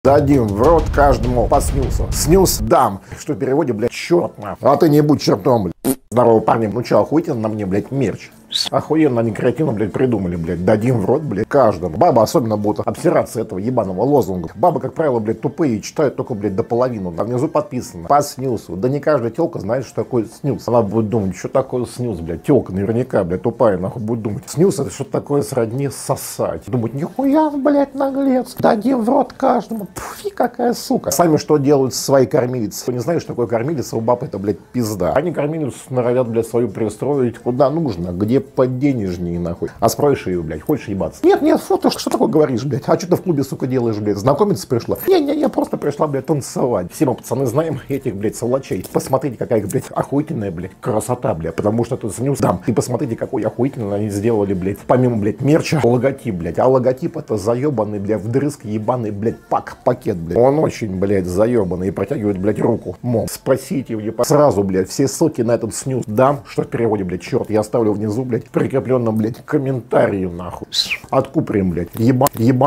Дадим в рот каждому по снюсу. Снюс дам. Что в переводе, блядь, черт нахуй. А ты не будь чертом, блядь. Здорово, парни. Ну чё, охуительно на мне, блядь, мерч. Охуенно они креативно, блядь, придумали, блядь. Дадим в рот, блядь, каждому. Бабы особенно будут обсираться этого ебаного лозунга. Бабы, как правило, блядь, тупые и читают только, блядь, до половины. А внизу подписано. По снюсу. Да не каждая телка знает, что такое снюс. Она будет думать, что такое снюс, блядь. Телка наверняка, блядь, тупая, нахуй, будет думать. Снюс это что-то такое сродни сосать. Думать, нихуя, блядь, наглец. Дадим в рот каждому. Фу, какая сука. Сами что делают свои кормилицы? Кто не знает, что такое кормилица, у баб это, блядь, пизда. Они кормилицу норовят, блядь, свою пристроить куда нужно, где поденежнее, нахуй. А спросишь ее, блядь, хочешь ебаться? Нет, нет, фу, ты что такое говоришь, блядь? А что ты в клубе, сука, делаешь, блядь? Знакомиться пришла? Не, я просто пришла, блядь, танцевать. Все мы, пацаны, знаем этих, блядь, сволочей. Посмотрите, какая их, блядь, охуительная, блядь, красота, блядь. Потому что тут снюс дам. И посмотрите, какой охуительный они сделали, блядь, помимо, блядь, мерча, логотип, блядь. А логотип это заебанный, блядь, вдрызг ебаный, блядь, пакет, блядь. Он очень, блядь, заебанный и протягивает, блядь, руку. Мол, спросите его, сразу, блядь, все ссылки на этот снюс дам, что в переводе, блядь, черт, я оставлю внизу, блядь, прикрепленном, блядь, комментарии, нахуй. Откуприм, блядь, ебан.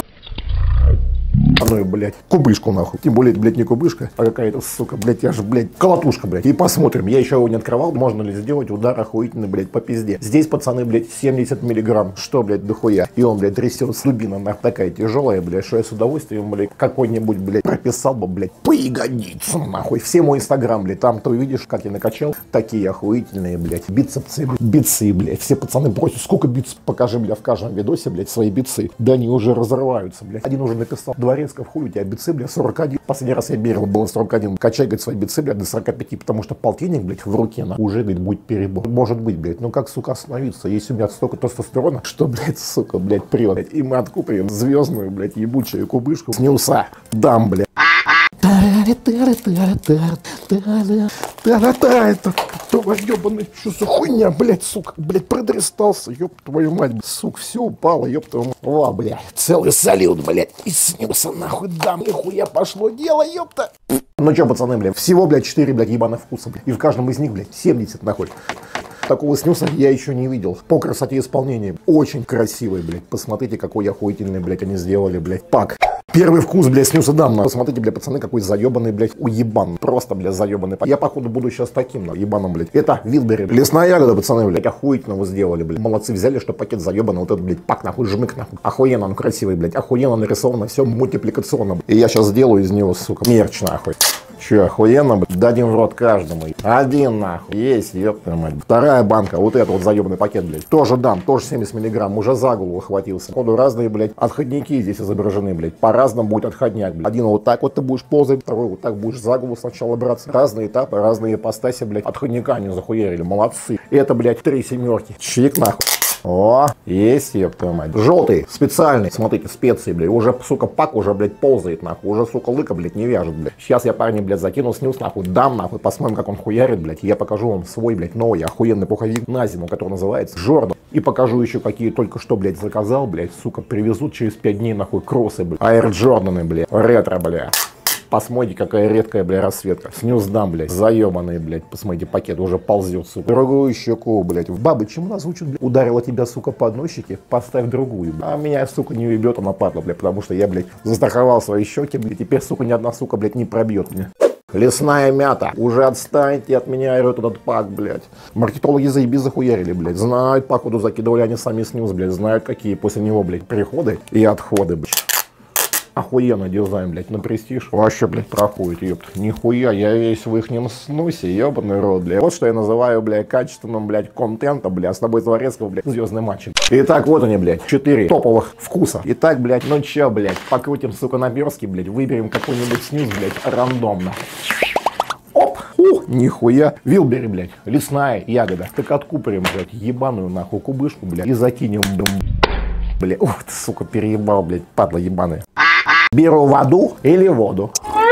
Ну, блядь, кубышку, нахуй. Тем более, это, блядь, не кубышка, а какая-то, сука, блядь, я же, блядь, колотушка, блядь. И посмотрим, я еще его не открывал, можно ли сделать удар охуительный, блядь, по пизде. Здесь, пацаны, блядь, 70 миллиграмм. Что, блядь, дохуя? И он, блядь, трясет с дубина, нахуй, такая тяжелая, блядь, что я с удовольствием, блядь, какой-нибудь, блядь, прописал бы, блядь, по ягодицам, нахуй. Все мой инстаграм, блядь, там ты увидишь, как я накачал. Такие охуительные, блядь, бицепсы, блядь, бицы, блядь. Все пацаны просят, сколько бицев, покажи, блядь, в каждом видосе, блядь, свои бицы. Да они уже разрываются, блядь. Один уже написал, Дворецков, хуй у тебя бицы, блядь, 41. Последний раз я мерил, было 41. Качай, говорит, свои бицы, блядь, до 45, потому что полтинник, блядь, в руке, на, уже, говорит, будет перебор. Может быть, блядь, ну как, сука, остановиться? Если у меня столько тестостерона, что, блядь, сука, блядь, привод, блядь, и мы откупим звездную, блядь, ебучую кубышку снюса. Дам, блядь. Это ебаный, что за хуйня, блядь, сука, блядь, продрестался, ёб твою мать, сука, все упало, ёб твою мать. О, блядь, целый салют, блядь, и снился нахуй, дам, нихуя пошло дело, ёпта. Ну чё, пацаны, блядь, всего, блядь, 4, блядь, ебаных вкуса, блядь, и в каждом из них, блядь, 70 нахуй. Такого снюса я еще не видел. По красоте исполнения. Очень красивый, блядь. Посмотрите, какой охуительный, блядь, они сделали, блядь, пак. Первый вкус, блядь, снюса дам. Посмотрите, блядь, пацаны, какой заебанный, блядь, уебан. Просто, блядь, заебанный. Я, походу, буду сейчас таким, ебаном, блядь. Это Вилбери. Лесная ягода, пацаны, блядь. Охуительно вы сделали, блядь. Молодцы, взяли, что пакет заебанный. Вот этот, блядь, пак, нахуй, жмык, нахуй. Охуенно он красивый, блядь. Охуенно нарисовано, все мультипликационно. И я сейчас сделаю из него, сука, мерч, нахуй. Че, охуенно, блядь? Дадим в рот каждому. Один, нахуй. Есть, ёпта мать. Вторая банка, вот этот вот заебанный пакет, блядь. Тоже дам, тоже 70 миллиграмм. Уже за голову хватился. Походу разные, блядь, отходники здесь изображены, блядь. По-разному будет отходняк, блядь. Один вот так вот ты будешь ползать, второй вот так будешь за голову сначала браться. Разные этапы, разные ипостаси, блядь. Отходника они захуярили, молодцы. Это, блядь, 3 семерки. Чик, нахуй. О, есть, ёб твою мать. Желтый, специальный, смотрите, специи, блядь. Уже, сука, пак уже, блядь, ползает, нахуй. Уже, сука, лыка, блядь, не вяжет, блядь. Сейчас я, парни, блядь, закину снюс, нахуй, дам, нахуй, посмотрим, как он хуярит, блядь. И я покажу вам свой, блядь, новый охуенный пуховик на зиму, который называется Джордан. И покажу еще, какие только что, блядь, заказал, блядь, сука, привезут через 5 дней, нахуй, кроссы, блядь. Air Jordаны, блядь, ретро, блядь. Посмотрите, какая редкая, блядь, расцветка. Снюс дам, блядь, заебанный, блядь. Посмотрите, пакет уже ползет, сука. Другую щеку, блядь. Бабы, чему нас учат, блядь? Ударила тебя, сука, по одной щеке, поставь другую, блядь. А меня, сука, не уебет, она падла, блядь, потому что я, блядь, застраховал свои щеки, блядь. Теперь, сука, ни одна, сука, блядь, не пробьет меня. Лесная мята. Уже отстаньте от меня, орёт этот пак, блядь. Маркетологи заеби захуярили, блядь. Знают, походу закидывали они сами снюс, блядь. Знают, какие после него, блядь, приходы и отходы, блядь. Охуенный дизайн, блядь, на престиж. Вообще, блядь, проходит, ёпт. Нихуя, я весь в ихнем снусе, ёбаный рот, блядь. Вот что я называю, блядь, качественным, блядь, контентом, блядь. С тобой Дворецкого, блядь, звездный матч. Итак, вот они, блядь, 4 топовых вкуса. Итак, блядь, ну чё, блядь, покрутим, сука, наперстки, блядь, выберем какой-нибудь снюс, блядь, рандомно. Оп! Нихуя. Вилбери, блядь, лесная ягода. Так откупорим, блядь, ебаную, нахуй, кубышку, блядь, и закинем, блядь. Ух ты, сука, переебал, блядь, падла ебаная. Беру воду или воду.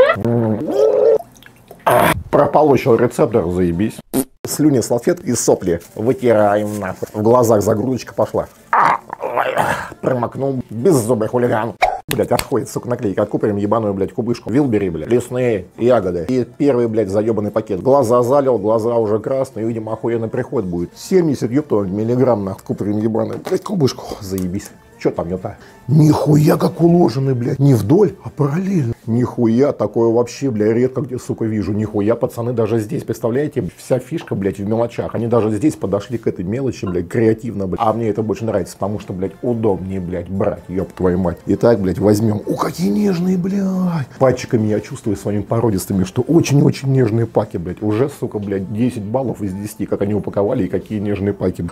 Прополощил рецептор, заебись. Слюни, салфетки и сопли вытираем, нахуй. В глазах загрузочка пошла. Промокнул, беззубый хулиган. Блять, отходит, сука, наклейка. Откупорим ебаную, блядь, кубышку. Вилбери, блядь, лесные ягоды. И первый, блядь, заебанный пакет. Глаза залил, глаза уже красные. Видимо, охуенный приход будет. 70, ёпта, миллиграмм, нахуй. Купорим ебаную, блядь, кубышку. Заебись. Что там это? Нихуя как уложены, блядь. Не вдоль, а параллельно. Нихуя, такое вообще, блядь, редко где, сука, вижу. Нихуя, пацаны, даже здесь, представляете, вся фишка, блядь, в мелочах. Они даже здесь подошли к этой мелочи, блядь, креативно, блядь. А мне это больше нравится, потому что, блядь, удобнее, блядь, брать, ёб твою мать. Итак, блядь, возьмем. О, какие нежные, блядь. Пальчиками я чувствую своими породистыми, что очень-очень нежные паки, блядь. Уже, сука, блядь, 10 баллов из 10, как они упаковали и какие нежные паки.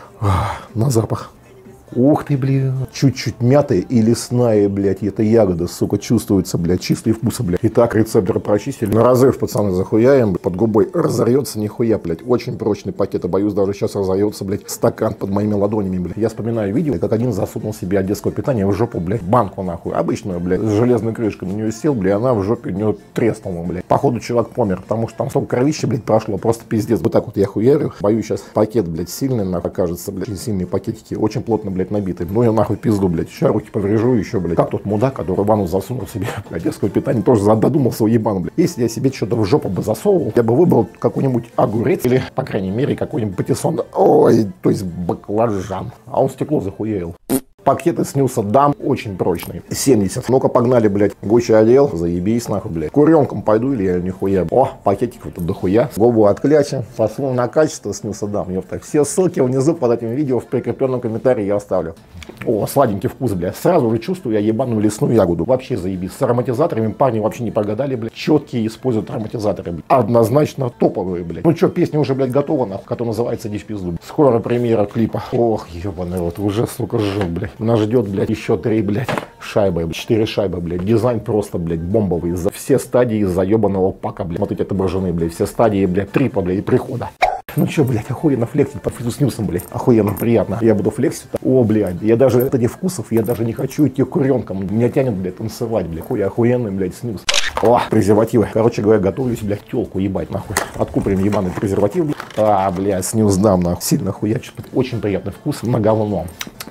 На запах. Ух ты, блядь. Чуть-чуть мятая и лесная, блядь. Это ягода, сука, чувствуется, блядь. Чистый вкус, блядь. Итак, рецепторы прочистили. На разрыв, пацаны, захуяем. Под губой разорется нихуя, блядь. Очень прочный пакет. Боюсь, даже сейчас разорется, блядь, стакан под моими ладонями, блядь. Я вспоминаю видео, как один засунул себе от детского питания в жопу, блядь, банку, нахуй. Обычную, блядь, с железной крышкой. На нее сел, блядь, она в жопе у нее треснула, блядь. Походу, человек помер, потому что там столько кровища, блядь, прошло. Просто пиздец. Вот так вот я хуярю. Боюсь, сейчас пакет, блядь, сильный, нахуй, окажется, блядь. Очень сильные пакетики. Очень плотно, блядь, набитые. Ну, я нахуй пизду, блядь. Сейчас руки поврежу еще, блядь. Как тот мудак, который ванну засунул себе, блядь, детское питание, тоже додумался уебану, блядь. Если я себе что-то в жопу бы засовывал, я бы выбрал какой-нибудь огурец или, по крайней мере, какой-нибудь патиссон. Ой, то есть баклажан. А он стекло захуел. Пакеты снился дам, очень прочный. 70. Ну-ка, погнали, блядь. Гуччи одел, заебись, нахуй, блядь. Куренком пойду или я нихуя. О, пакетик вот дохуя. Губу отклячем. Посыл на качество снился дам, ёпта. Все ссылки внизу под этим видео в прикрепленном комментарии я оставлю. О, сладенький вкус, блядь. Сразу же чувствую я ебаную лесную ягоду. Вообще заебись. С ароматизаторами парни вообще не прогадали, блядь. Четкие используют ароматизаторы, блядь. Однозначно топовые, блядь. Ну чё, песня уже, блядь, готова, нахуй, которая называется «Иди в пизду». Скоро премьера клипа. Ох, ебаный рот, уже, сука, жил, блядь. Нас ждет, блядь, еще 3, блядь, шайбы, 4 шайбы, блядь. Дизайн просто, блядь, бомбовый. За все стадии заебанного пака, блядь. Смотрите, отображены, блядь. Все стадии, блядь, трипа, блядь, прихода. Ну что, блядь, охуенно флексить под фитус ньюсом, блядь. Охуенно приятно. Я буду флексить. О, блядь, я даже ради вкусов, я даже не хочу идти куренком. Меня тянет, блядь, танцевать, блядь. Хуй охуенный, блядь, снюс. О, презервативы. Короче говоря, готовлюсь, блядь, телку ебать, нахуй. Откупорим ебаный презерватив, блядь. А, блядь, снюс дам, нахуй. Сильно хуячит. Очень приятный вкус на говно.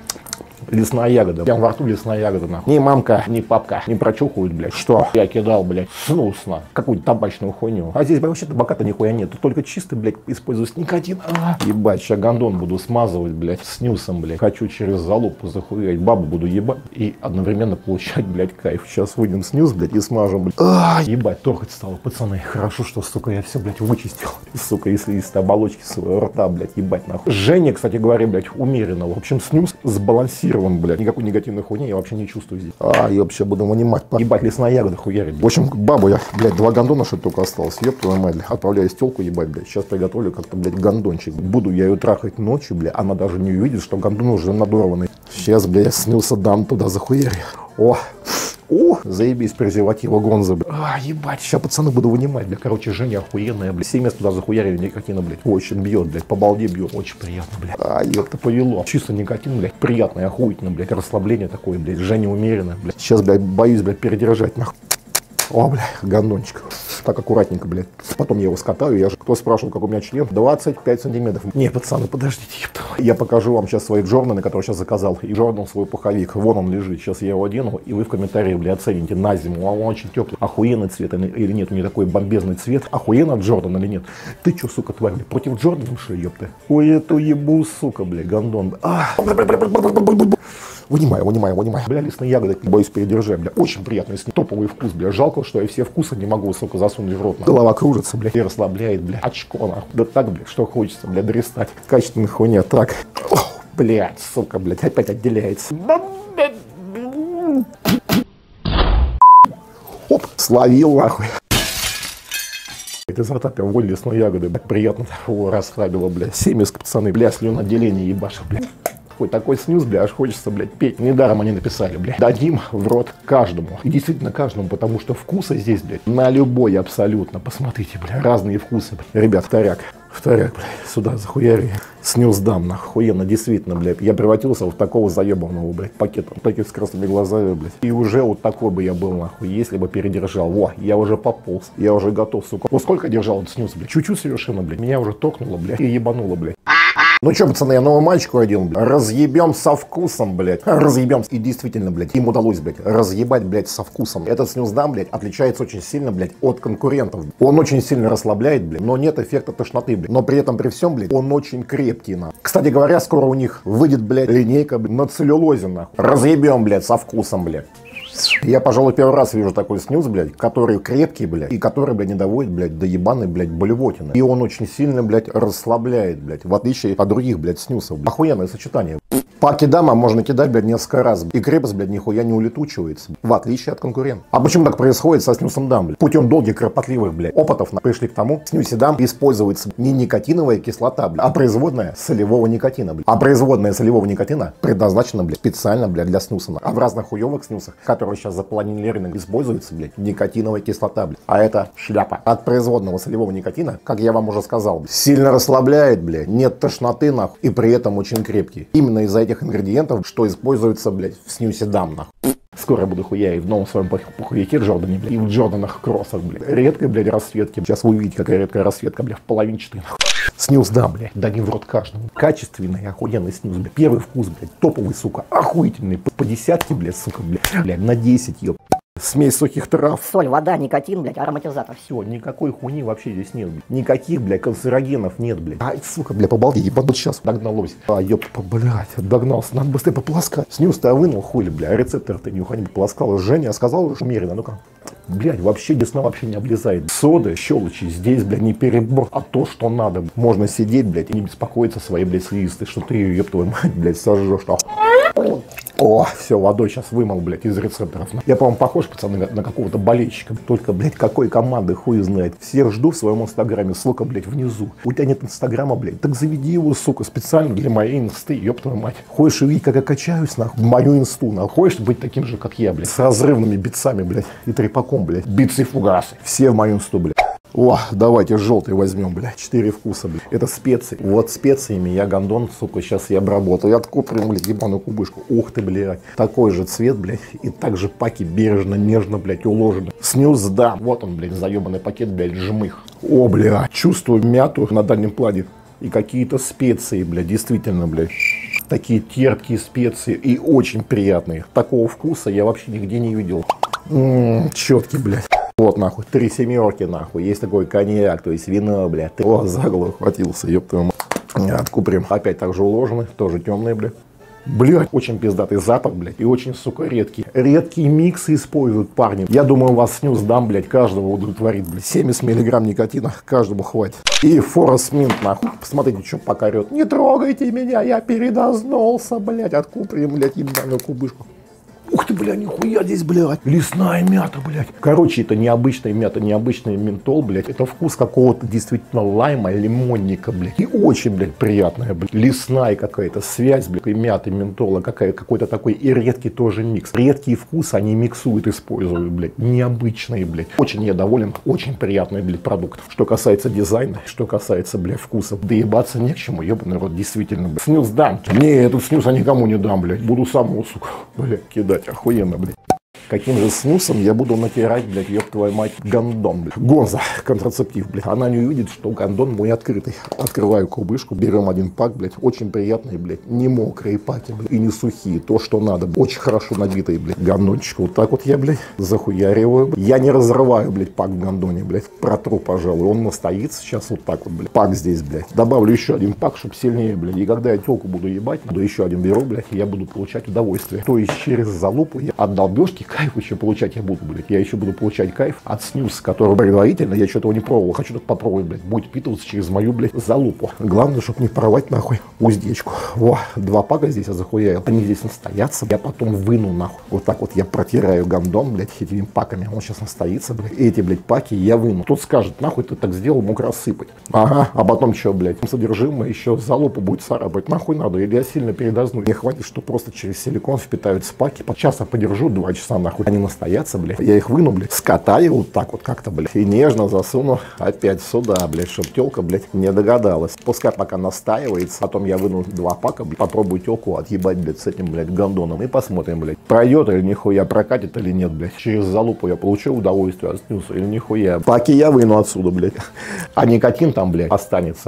Лесная ягода. Прям во рту лесная ягода, нахуй. Ни мамка, ни папка не прочухают, блядь. Что? Я кидал, блядь, сносно. Какую-то табачную хуйню. А здесь, блядь, вообще табака-то нихуя нет. Тут только чистый, блядь, используется никотин. Ебать, сейчас гондон буду смазывать, блядь, снюсом, блядь. Хочу через залупу захуять. Бабу буду ебать и одновременно получать, блядь, кайф. Сейчас выйдем снюс, блядь, и смажем, блядь. Ебать, торкать стало, пацаны. Хорошо, что, сука, я все, блядь, вычистил. Сука, если из оболочки своего рта, блядь, ебать, нахуй. Женя, кстати говоря, блядь, умеренно. В общем, снюс сбалансирован, блядь. Никакой негативной хуйни я вообще не чувствую здесь. Я вообще буду вынимать. Ебать, лесная ягода хуярит. В общем, бабу я, блядь, 2 гондона, что только осталось. Ёб твою мать, блядь. Отправляюсь телку ебать, блядь. Сейчас приготовлю как-то, блядь, гондончик. Буду я ее трахать ночью, блядь. Она даже не увидит, что гондон уже надорванный. Сейчас, блядь, снился дам туда захуяри. О, заебись, презерватива Гонза, блядь. Ебать, сейчас, пацаны, буду вынимать, блядь. Короче, Женя охуенная, блядь. 7 мест туда захуярили, никотина, блядь. Очень бьет, блядь, по балде бьет. Очень приятно, блядь. Ёпта, повело. Чисто никотин, блядь. Приятно и охуительно, блядь. Расслабление такое, блядь. Женя умеренно, блядь. Сейчас, блядь, боюсь, блядь, передержать, нахуй. О, блядь, гондончик. Так аккуратненько, блядь. Потом я его скатаю. Я же, кто спрашивал, как у меня член? 25 сантиметров. Не, пацаны, подождите. Я покажу вам сейчас свои джорданы, которые сейчас заказал. И джордан свой пуховик. Вон он лежит. Сейчас я его одену. И вы в комментарии, блядь, оцените на зиму. Он очень теплый. Охуенный цвет или нет? У него такой бомбезный цвет. Охуенно Джордан или нет? Ты что, сука, тварь, блядь? Против Джордана, что, ёпта? Ой, эту ебу, сука, блядь, гондон. Вынимаю. Бля, лесные ягоды, боюсь передержать, бля. Очень приятный, топовый вкус, бля. Жалко, что я все вкусы не могу, сука, засунуть в рот. Голова кружится, бля, и расслабляет, бля. Очко, нахуй. Да так, бля, что хочется, бля, дристать. Качественная хуйня, так. Блядь, сука, блядь, опять отделяется. Оп, словил, нахуй. Из рта прям вонь лесной ягоды, блядь, приятно. О, расслабило, блядь. Семьи, пацаны, бля, слюноотделение ебашит, блядь. Такой снюс, бля, аж хочется, блядь, петь. Недаром они написали, блядь. Дадим в рот каждому. И действительно каждому, потому что вкусы здесь, блядь, на любой абсолютно. Посмотрите, блядь, разные вкусы, блядь. Ребят, вторяк, блядь, сюда захуяри. Снюс дам, нахуй, охуенно, действительно, блядь. Я превратился в такого заебанного, блядь, пакета. Пакет с красными глазами, блядь. И уже вот такой бы я был, нахуй, если бы передержал. Во, я уже пополз. Я уже готов, сука. Вот сколько держал этот снюс, блядь? Чуть-чуть совершенно, блядь. Меня уже токнуло, блядь, и ебануло, блядь. Ну что, пацаны, я новую мальчику одел, блядь. Разъебем со вкусом, блядь. Разъебем. И действительно, блядь, им удалось, блядь, разъебать, блядь, со вкусом. Этот снюсдам, блядь, отличается очень сильно, блядь, от конкурентов. Он очень сильно расслабляет, блядь, но нет эффекта тошноты, блядь. Но при этом, при всем, блядь, он очень крепкий, на. Кстати говоря, скоро у них выйдет, блядь, линейка, блядь, на целлюлозе, на. Разъебем, блядь, со вкусом, блядь. Я, пожалуй, первый раз вижу такой снюс, блядь, который крепкий, блядь, и который, блядь, не доводит, блядь, до ебаной, блядь, блевотины. И он очень сильно, блядь, расслабляет, блядь, в отличие от других, блядь, снюсов. Охуенное сочетание. Паки дама можно кидать, блядь, несколько раз. И крепость, блядь, нихуя не улетучивается. В отличие от конкурентов. А почему так происходит со снюсом дам, блядь? Путем долгих, кропотливых, блядь, опытов пришли к тому, в снюсе дам используется не никотиновая кислота, блядь, а производная солевого никотина, блядь. А производная солевого никотина предназначена, блядь, специально, блядь, для снюса. А в разных хуевых снюсах, которые сейчас заполонили рынок, используется, блядь, никотиновая кислота, блядь. А это шляпа. От производного солевого никотина, как я вам уже сказал, блядь, сильно расслабляет, блядь, нет тошноты, нахуй, и при этом очень крепкий. Именно из-за этих ингредиентов, что используется, блядь, в снюсе дам, нахуй. Скоро я буду хуя и в новом своем пуховике Джордане, блядь, и в Джорданах кроссах, блядь. Редкой, блядь, расцветки. Сейчас вы увидите, какая редкая расцветка, блядь, в половинчатой, нахуй. Снюс дам, блядь, дадим в рот каждому. Качественный, охуенный снюс, блядь. Первый вкус, блядь, топовый, сука, охуительный. По десятке, блядь, сука, блядь, на 10, ёп. Смесь сухих трав. Соль, вода, никотин, блядь, ароматизатор. Все, никакой хуйни вообще здесь нет, блядь. Никаких, блядь, канцерогенов нет, блядь. Ай, сука, блядь, побалдеть, ебанут сейчас догналось. А, ёпта, блядь, догнался, надо быстрее пополоскать. Снюс-то вынул, хули, блядь, рецептор-то нюха не пополоскал. Женя сказал, что умеренно, ну-ка. Блядь, вообще десна вообще не облезает. Соды, щелочи, здесь, блядь, не перебор, а то, что надо. Можно сидеть, блядь, и не беспокоиться своей, блядь, слизистой, что ты ее, ёб твою мать, блядь, сожжешь. О, все, водой сейчас вымыл, блядь, из рецепторов. Я, по-моему, похож, пацаны, на какого-то болельщика. Только, блядь, какой команды, хуй знает. Всех жду в своем инстаграме, ссылка, блядь, внизу. У тебя нет инстаграма, блядь, так заведи его, сука, специально для моей инсты, ёб твою мать. Хочешь увидеть, как я качаюсь, нахуй, в мою инсту, нахуй. Хочешь быть таким же, как я, блядь, с разрывными битцами, блядь, и трепаком, блядь. Битцы и фугасы. Все в мою инсту, блядь. О, давайте желтый возьмем, блядь, 4 вкуса, блядь. Это специи. Вот специями я гондон, сука, сейчас я обработаю. Откупорим, блядь, ебаную кубышку. Ух ты, блядь. Такой же цвет, блядь. И также паки бережно, нежно, блядь, уложены. Снюс, да. Вот он, блядь, заебанный пакет, блядь, жмых. О, блядь, чувствую мяту на дальнем плане. И какие-то специи, блядь, действительно, блядь. Такие терпкие специи и очень приятные. Такого вкуса я вообще нигде не видел. Четкий, блядь. Вот, нахуй, 3 семерки, нахуй. Есть такой коньяк, то есть вино, блядь. О, за голову хватился, ёб твою мать. Откупорим. Опять также уложены, тоже темные, блядь. Блядь, очень пиздатый запах, блядь, и очень, сука, редкий. Редкие миксы используют парни. Я думаю, у вас снюс дам, блядь, каждого удовлетворит, блядь. 70 миллиграмм никотина каждому хватит. И Форест Минт, нахуй. Посмотрите, что пока орет. Не трогайте меня, я передознулся, блядь. Откупорим, блядь, ебаную кубышку. Ух ты, бля, нихуя здесь, блядь. Лесная мята, блядь. Короче, это необычная мята, необычный ментол, блядь. Это вкус какого-то действительно лайма, лимонника, блядь. И очень, блядь, приятная, блядь. Лесная какая-то связь, блядь, и мяты, ментола, какой-то такой. И редкий тоже микс. Редкие вкусы они миксуют, используют, блядь. Необычные, блядь. Очень я доволен. Очень приятный, блядь, продукт. Что касается дизайна, что касается, блядь, вкусов. Доебаться не к чему, ебаный рот, действительно, блядь. Снюс дам. Не, этот снюс я никому не дам, блядь. Буду самому, сука, блядь, кидать. Охуенно, блядь. Каким же снюсом я буду натирать, блядь, ёб твою мать, гондон, блядь. Гонза, контрацептив, блядь. Она не увидит, что гондон мой открытый. Открываю кубышку, берем один пак, блядь. Очень приятные, блядь, не мокрые паки, блядь. И не сухие, то, что надо. Очень хорошо набитые, блядь, гондончик. Вот так вот я, блядь, захуяриваю. Блядь. Я не разрываю, блядь, пак в гондоне, блядь. Протру, пожалуй. Он настоит сейчас вот так вот, блядь. Пак здесь, блядь. Добавлю еще один пак, чтобы сильнее, блядь. И когда я телку буду ебать, буду еще один беру, блядь, и я буду получать удовольствие. То есть через залупу я от долбежки кайф еще получать я буду, блядь. Я еще буду получать кайф от снюса, который предварительно я что-то его не пробовал. Хочу так попробовать, блядь. Будет впитываться через мою, блядь, залупу. Главное, чтобы не порвать, нахуй, уздечку. Во, 2 пака здесь я захуяю. Они здесь настоятся. Я потом выну, нахуй. Вот так вот я протираю гондон, блядь, этими паками. Он сейчас настоится, блядь. Эти, блядь, паки я выну. Тут скажет, нахуй ты так сделал, мог рассыпать. Ага, а потом что, блядь, содержимое еще залупу будет царапать. Нахуй надо. Или я сильно передозну. Не хватит, что просто через силикон впитаются паки. По часу подержу, 2 часа, нахуй. Они настоятся, блядь. Я их выну, блядь, скатаю вот так вот как-то, блядь. И нежно засуну опять сюда, блядь, чтоб телка, блядь, не догадалась. Пускай пока настаивается. Потом я выну 2 пака, блядь. Попробую телку отъебать, блядь, с этим, блядь, гондоном. И посмотрим, блядь, пройдет или нихуя, прокатит или нет, блядь. Через залупу я получу удовольствие от снюса или нихуя. Паки я выну отсюда, блядь. А никотин там, блядь, останется.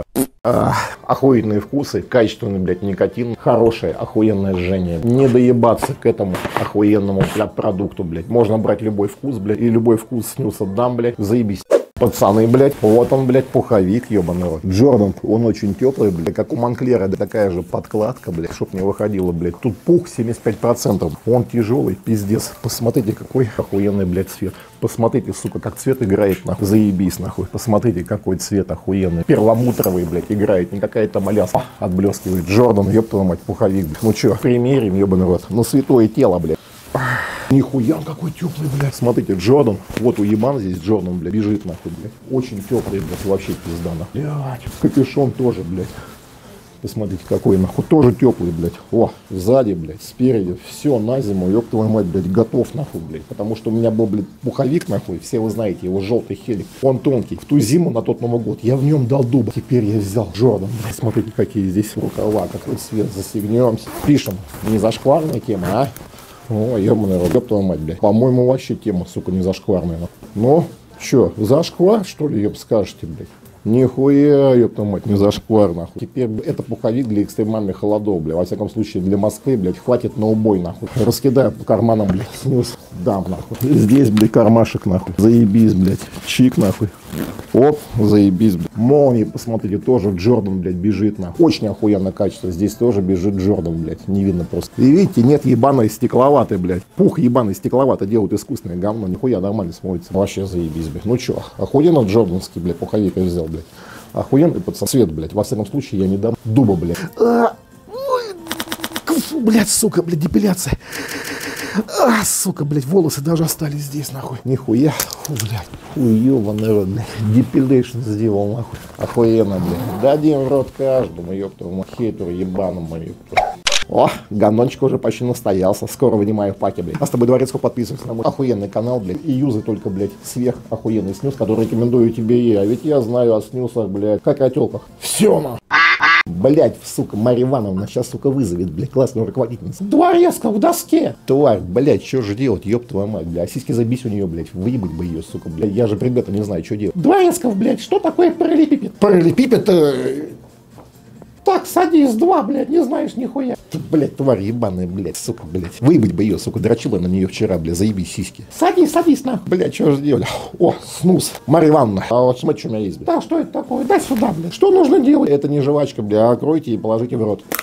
Охуенные вкусы, качественный, блядь, никотин, хорошее, охуенное жжение. Не доебаться к этому охуенному, блядь, продукту, блядь. Можно брать любой вкус, блядь, и любой вкус снюса дам, блядь, заебись. Пацаны, блядь, вот он, блядь, пуховик, ебаный рот. Джордан, он очень теплый, блядь, как у Монклера, да, такая же подкладка, блядь, чтоб не выходило, блядь. Тут пух 75%, он тяжелый, пиздец. Посмотрите, какой охуенный, блядь, цвет. Посмотрите, сука, как цвет играет, нахуй, заебись, нахуй. Посмотрите, какой цвет охуенный. Перламутровый, блядь, играет, не какая-то маляса. Отблескивает. Джордан, ёб твою мать, пуховик, блядь. Ну чё, примерим, ебаный рот. Ну, святое тело, блядь. Нихуя он какой теплый, блядь. Смотрите, Джордан. Вот уебан здесь Джордан, блядь, бежит, нахуй, блядь. Очень теплый, блядь, вообще пизда, нахуй. Блядь, капюшон тоже, блядь. Посмотрите, какой, нахуй, тоже теплый, блядь. О, сзади, блядь, спереди. Все, на зиму, ёб твою мать, блядь, готов, нахуй, блядь. Потому что у меня был, блядь, пуховик, нахуй, все вы знаете, его желтый хелик. Он тонкий. В ту зиму, на тот Новый год, я в нем дал дуба. Теперь я взял Джордан, блядь. Смотрите, какие здесь рукава, какой цвет, застегнемся. Пишем, не зашкварная тема, а? О, ебаный рот, ёб твою мать, блядь. По-моему, вообще тема, сука, не зашкварная. Ну, чё, зашквар, что ли, ёб, скажете, блядь? Нихуя, ёб твою мать, не зашквар, нахуй. Теперь это пуховик для экстремальных холодов, блядь. Во всяком случае, для Москвы, блядь, хватит на убой, нахуй. Раскидаю по карманам, блядь, снюс, дам, нахуй. Здесь, блядь, кармашек, нахуй. Заебись, блядь. Чик, нахуй. Оп, заебись, блядь. Молнии, посмотрите, тоже Джордан, блядь, бежит, нахуй. Очень охуенное качество. Здесь тоже бежит Джордан, блядь. Не видно просто. И видите, нет ебаной стекловатой, блядь. Пух ебаный стекловатый делают искусственное говно. Нихуя нормально смотрится. Вообще заебись, блядь. Ну чё, охуенно джорданский, блядь, пуховик я взял, блядь. Охуенный пацан. Цвет, блядь. Во всяком случае, я не дам дуба, блядь. Блядь, сука, блядь, депиляция. Сука, блядь, волосы даже остались здесь, нахуй. Нихуя. Фу, блядь. Хуёвый народ, блядь. Депилейшн сделал, нахуй. Охуенно, блядь. Дадим в рот каждому, ёптовому хейтеру ебаному, ёптовому. О, гандончик уже почти настоялся. Скоро вынимаю в паке, блядь. А с тобой, Дворецкого, подписывайся на мой охуенный канал, блядь. И юзай только, блядь, сверх охуенный снюс, который рекомендую тебе и. А ведь я знаю о снюсах, блядь, как о тёлках. Все, на. Блядь, сука, Марья Ивановна сейчас, сука, вызовет, блядь, классную руководительницу. Дворецкого в доске. Тварь, блядь, что же делать, ёб твою мать, блядь. А сиськи забить у нее, блядь, выебать бы ее, сука, блядь. Я же предмета не знаю, что делать. Дворецкого, блядь, что такое параллелепипед? Параллелепипед, Так, садись, 2, блядь, не знаешь нихуя. Блядь, тварь ебаная, блядь, сука, блядь. Выебать бы ее, сука, дрочила на нее вчера, блядь, заебись сиськи. Садись, садись, нахуй. Блядь, что же делали? О, снус. Марья Ивановна, а вот смотри, что у меня есть, блядь. Да, что это такое? Дай сюда, блядь. Что нужно делать? Это не жвачка, блядь, а откройте и положите в рот.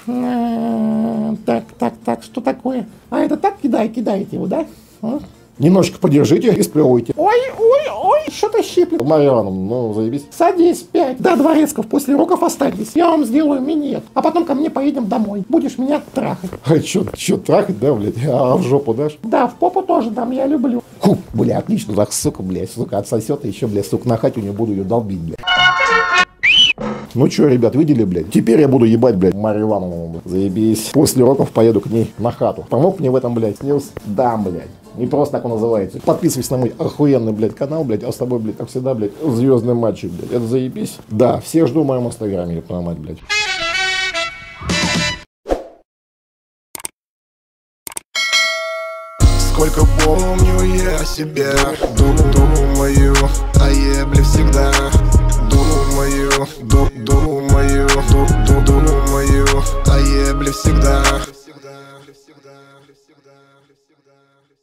Так, что такое? А это так кидаете его, да? Немножечко подержите и сплевывайте. Ой, что-то щиплет. Марья Ивановна, ну заебись. Садись, 5. Да, Дворецков, после уроков останьтесь. Я вам сделаю минет. А потом ко мне поедем домой. Будешь меня трахать. А чё трахать, да, блядь? А в жопу дашь? Да, в попу тоже дам, я люблю. Фу, бля, отлично, так, сука, отсосет, и еще, блядь, сука, на хате у нее буду ее долбить, блядь. Ну чё, ребят, видели, блядь? Теперь я буду ебать, блядь, Марью Ивановну, блядь. Заебись. После уроков поеду к ней на хату. Помог мне в этом, блядь, снюс? Да, блядь. Не просто так он называется. Подписывайся на мой охуенный, блядь, канал, блядь. А с тобой, блядь, как всегда, блядь, звездный мальчик, блядь. Это заебись? Да, всех жду в моем инстаграме, ёб твою мать, блядь. Сколько помню я себя, думаю о ебле всегда. Думаю о ебле всегда.